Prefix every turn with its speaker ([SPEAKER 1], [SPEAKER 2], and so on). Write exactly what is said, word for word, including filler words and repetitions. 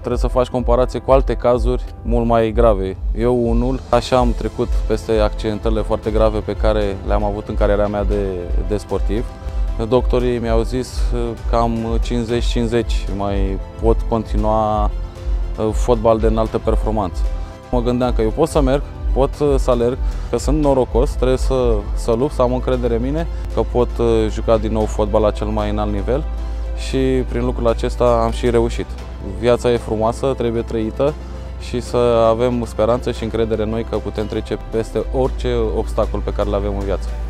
[SPEAKER 1] Trebuie să faci comparație cu alte cazuri mult mai grave. Eu unul, așa am trecut peste accidentele foarte grave pe care le-am avut în cariera mea de, de sportiv. Doctorii mi-au zis că am cincizeci cincizeci, mai pot continua fotbal de înaltă performanță. Mă gândeam că eu pot să merg, pot să alerg, că sunt norocos, trebuie să, să lupt, să am încredere în mine, că pot juca din nou fotbal la cel mai înalt nivel și prin lucrul acesta am și reușit. Viața e frumoasă, trebuie trăită și să avem speranță și încredere în noi că putem trece peste orice obstacol pe care le avem în viață.